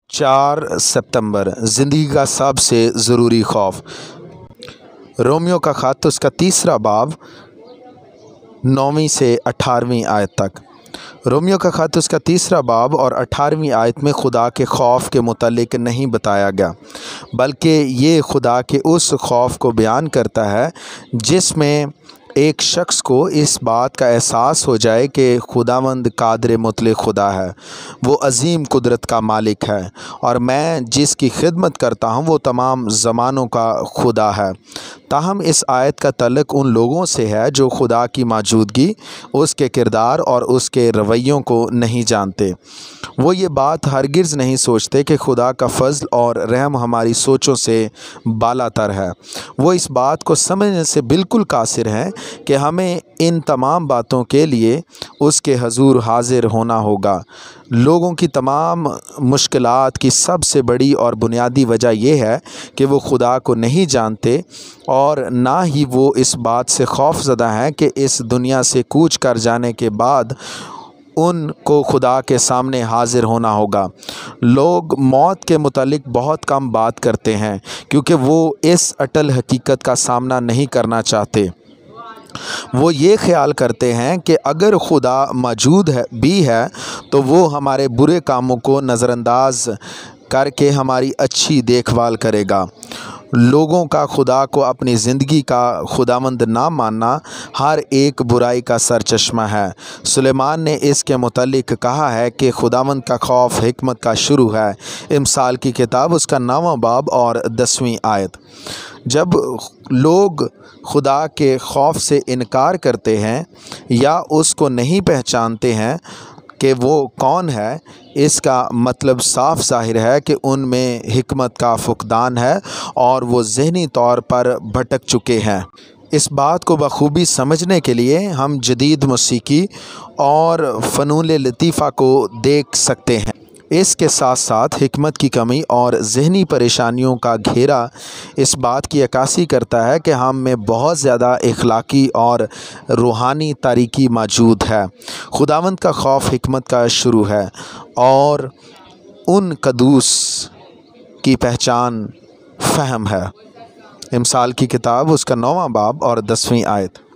4 सितंबर ज़िंदगी का सबसे ज़रूरी खौफ। रोमियो का ख़त उसका 3 बाब 9वीं से 18वीं आयत तक। रोमियो का ख़त उसका 3 बाब और 18वीं आयत में खुदा के खौफ के मुतालिक नहीं बताया गया, बल्कि ये खुदा के उस खौफ को बयान करता है जिसमें एक शख्स को इस बात का एहसास हो जाए कि खुदावंद कादिर मुतलक खुदा है, वो अज़ीम कुदरत का मालिक है और मैं जिसकी खिदमत करता हूँ वो तमाम ज़मानों का खुदा है। ताहम इस आयत का तल्लुक़ उन लोगों से है जो खुदा की मौजूदगी, उसके किरदार और उसके रवैयों को नहीं जानते। वो ये बात हरगिज़ नहीं सोचते कि खुदा का फ़ज़ल और रहम हमारी सोचों से बालातर है। वो इस बात को समझने से बिल्कुल कासिर हैं कि हमें इन तमाम बातों के लिए उसके हज़ूर हाज़िर होना होगा। लोगों की तमाम मुश्किलात की सबसे बड़ी और बुनियादी वजह यह है कि वो खुदा को नहीं जानते और ना ही वो इस बात से खौफज़दा हैं कि इस दुनिया से कूच कर जाने के बाद उनको खुदा के सामने हाज़िर होना होगा। लोग मौत के मुतालिक बहुत कम बात करते हैं क्योंकि वो इस अटल हकीकत का सामना नहीं करना चाहते। वो ये ख्याल करते हैं कि अगर खुदा मौजूद है तो वो हमारे बुरे कामों को नज़रअंदाज करके हमारी अच्छी देखभाल करेगा। लोगों का खुदा को अपनी ज़िंदगी का खुदावंद ना मानना हर एक बुराई का सरचश्मा है। सुलेमान ने इसके मुतालिक कहा है कि खुदावंद का खौफ हिकमत का शुरू है। इमसाल की किताब उसका 9वां बाब और 10वीं आयत। जब लोग खुदा के खौफ से इनकार करते हैं या उसको नहीं पहचानते हैं कि वो कौन है, इसका मतलब साफ ज़ाहिर है कि उनमें हिकमत का फुकदान है और वो ज़हनी तौर पर भटक चुके हैं। इस बात को बखूबी समझने के लिए हम जदीद मौसीकी और फ़नून लतीफ़ा को देख सकते हैं। इसके साथ साथ हिकमत की कमी और ज़हनी परेशानियों का घेरा इस बात की अक्कासी करता है कि हम में बहुत ज़्यादा इखलाकी और रूहानी तारीकी मौजूद है। खुदावंद का खौफ हिकमत का शुरू है और उन कदूस की पहचान फ़हम है। इमसाल की किताब उसका 9वां बाब और 10वीं आयत।